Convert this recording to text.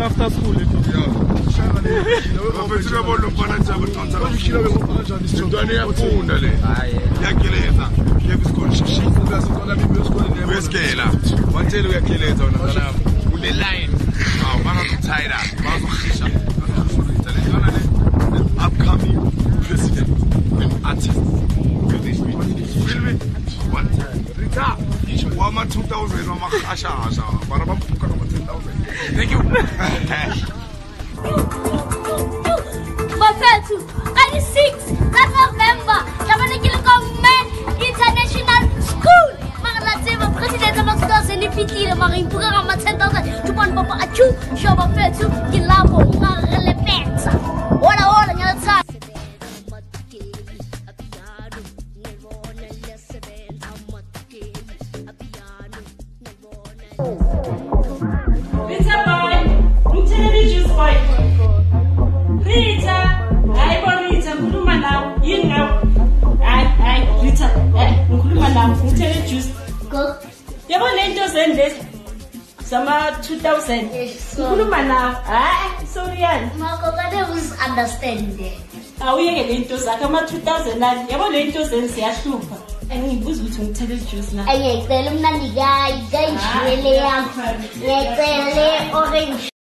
after school. Upcoming president and artist. Feel me? What? Rita, wama 2000, wama kasha, wama 10,000. Thank you. Mafethu, 26 November, Jamanekile Government International School. Makalatseva President Max ni pitile marimpuka kama 10,000. Tupan papa achu, shoba Mafethu kilabo ngarelepetsa. Ora nyatsa. Rita boy, mthelele juice boy. Rita, hayi bo Rita, ngikhuluma nawe, yini ngawe? Hayi Rita, ngikhuluma nawe, mthelele juice. Go. Yabo lento zendlezi sama 2000. Ngikhuluma nawe. Hayi, sorry yani. Mako kade understand. Awuyeke lento zakhe ama 2000 nani. Yabo lento zensiyahlupa. Angibuza ukuthi ngithele juice na. Ayecela umnandi gayi, gayishwele yakho. Yecele orange.